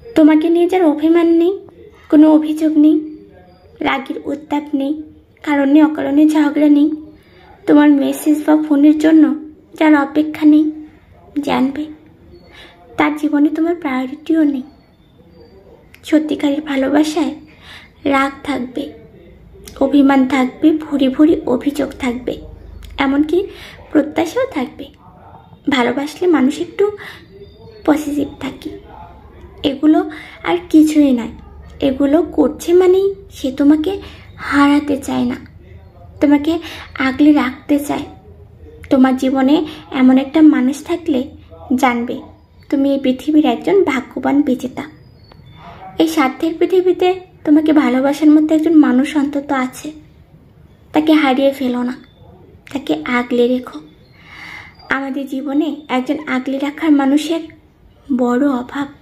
তোমাকে নিয়ে যার অভিমান নেই, কোনো অভিযোগ নেই, রাগের উত্তাপ নেই, কারণে অকারণে ঝগড়া নেই, তোমার মেসেজ বা ফোনের জন্য যার অপেক্ষা নেই, জানবে তার জীবনে তোমার প্রায়োরিটিও নেই। সত্যিকারের ভালোবাসায় রাগ থাকবে, অভিমান থাকবে, ভুরি ভুরি অভিযোগ থাকবে, এমনকি প্রত্যাশাও থাকবে। ভালোবাসলে মানুষ একটু পজিটিভ থাকে। এগুলো আর কিছুই নয়। এগুলো করছে মানেই সে তোমাকে হারাতে চায় না, তোমাকে আগলে রাখতে চায়। তোমার জীবনে এমন একটা মানুষ থাকলে জানবে তুমি এই পৃথিবীর একজন ভাগ্যবান বিজেতা। এই স্বার্থের পৃথিবীতে তোমাকে ভালোবাসার মতো একজন মানুষ অন্তত আছে। তাকে হারিয়ে ফেলো না, তাকে আগলে রেখো। আমাদের জীবনে একজন আগলে রাখার মানুষের বড় অভাব।